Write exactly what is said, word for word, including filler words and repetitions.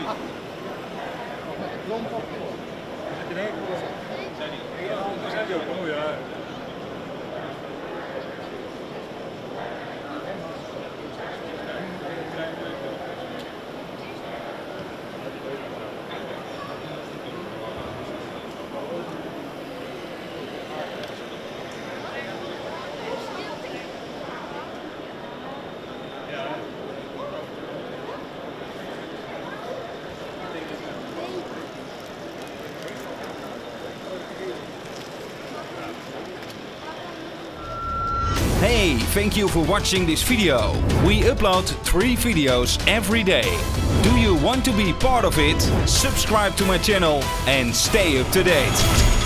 Hey, thank you for watching this video. We upload three videos every day. Do you want to be part of it? Subscribe to my channel and stay up to date.